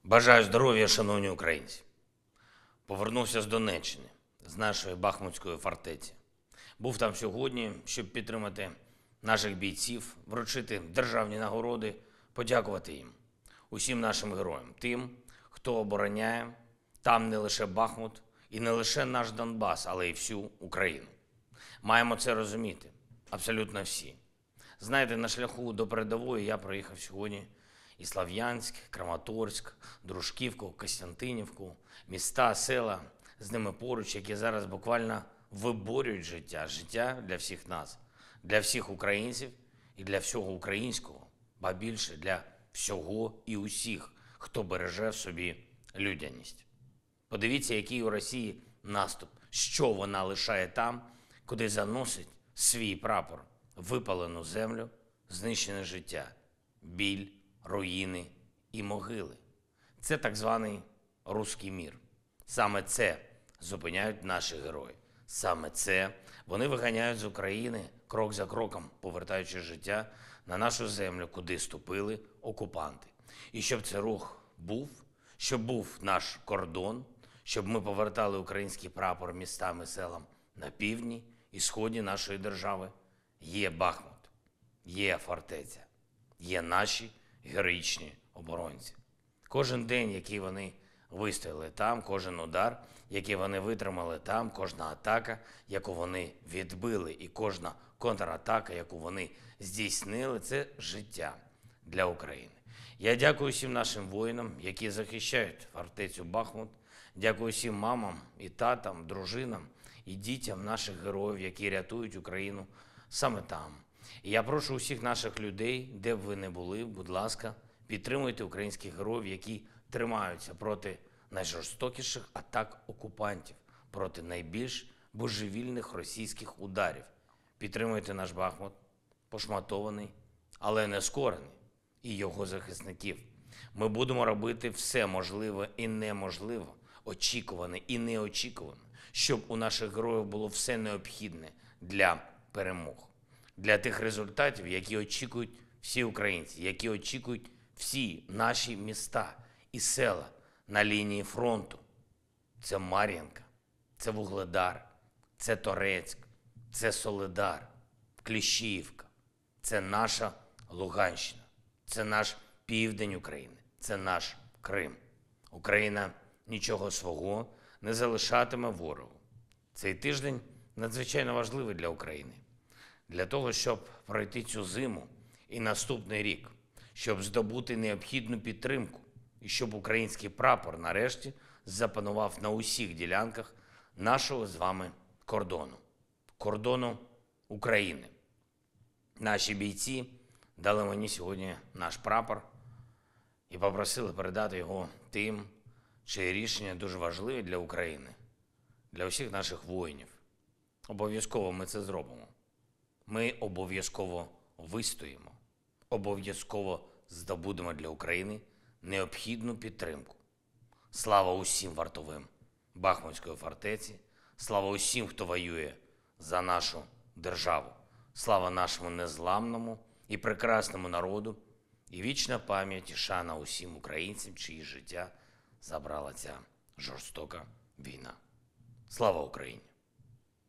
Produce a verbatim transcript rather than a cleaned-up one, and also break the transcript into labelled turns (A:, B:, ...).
A: Бажаю здоров'я, шановні українці. Повернувся з Донеччини, з нашої Бахмутської фортеці. Був там сьогодні, щоб підтримати наших бійців, вручити державні нагороди, подякувати їм, усім нашим героям, тим, хто обороняє там не лише Бахмут і не лише наш Донбас, але й всю Україну. Маємо це розуміти, абсолютно всі. Знаєте, на шляху до передової я проїхав сьогодні і Слов'янськ, Краматорськ, Дружківку, Костянтинівку, міста, села з ними поруч, які зараз буквально виборюють життя, життя для всіх нас, для всіх українців і для всього українського, ба більше для всього і усіх, хто береже в собі людяність. Подивіться, який у Росії наступ, що вона лишає там, куди заносить свій прапор, випалену землю, знищене життя, біль, руїни і могили. Це так званий руський мір. Саме це зупиняють наші герої. Саме це вони виганяють з України крок за кроком, повертаючи життя на нашу землю, куди ступили окупанти. І щоб цей рух був, щоб був наш кордон, щоб ми повертали український прапор містам і селам на півдні і сході нашої держави, є Бахмут, є фортеця, є наші героїчні оборонці. Кожен день, який вони вистояли там, кожен удар, який вони витримали там, кожна атака, яку вони відбили, і кожна контратака, яку вони здійснили, це життя для України. Я дякую всім нашим воїнам, які захищають фортецю Бахмут. Дякую всім мамам і татам, дружинам і дітям наших героїв, які рятують Україну саме там. І я прошу усіх наших людей, де б ви не були, будь ласка, підтримуйте українських героїв, які тримаються проти найжорстокіших атак окупантів, проти найбільш божевільних російських ударів. Підтримуйте наш Бахмут, пошматований, але не скорений, і його захисників. Ми будемо робити все можливе і неможливе, очікуване і неочікуване, щоб у наших героїв було все необхідне для перемог. Для тих результатів, які очікують всі українці, які очікують всі наші міста і села на лінії фронту. Це Мар'їнка, це Вугледар, це Торецьк, це Солидар, Кліщіївка, це наша Луганщина, це наш південь України, це наш Крим. Україна нічого свого не залишатиме ворогу. Цей тиждень надзвичайно важливий для України. Для того, щоб пройти цю зиму і наступний рік, щоб здобути необхідну підтримку і щоб український прапор нарешті запанував на усіх ділянках нашого з вами кордону, кордону України. Наші бійці дали мені сьогодні наш прапор і попросили передати його тим, чиї рішення дуже важливі для України, для усіх наших воїнів. Обов'язково ми це зробимо. Ми обов'язково вистоїмо, обов'язково здобудемо для України необхідну підтримку. Слава усім вартовим Бахмутської фортеці, слава усім, хто воює за нашу державу, слава нашому незламному і прекрасному народу, і вічна пам'ять і шана усім українцям, чиї життя забрала ця жорстока війна. Слава Україні!